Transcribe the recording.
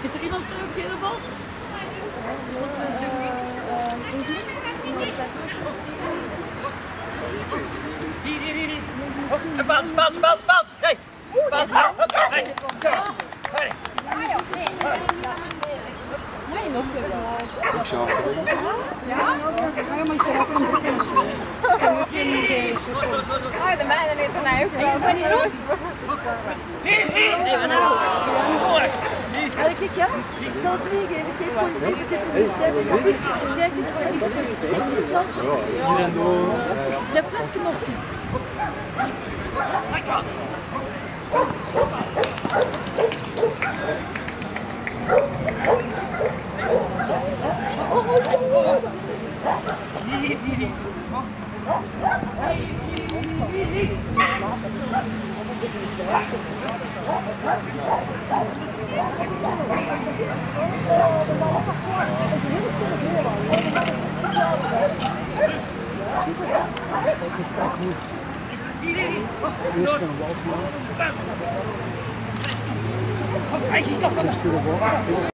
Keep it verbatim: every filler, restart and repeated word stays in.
Is er iemand van de kinderbos? Hier, hier, hier. Oh, bounce, bounce, bounce, bounce. Hey. Bounce. Hey. Hey. Ik zou het doen. Ah, de mijne niet van mij ook wel. Hier, hier. Nee, maar nou. Kijk, ja? Zal vliegen. Ik geef politiek. Ik heb Hier en door. Je hebt vast genoeg. Hier, hier, hier. Eerst een wal gemaakt. Kijk, hier kan dat.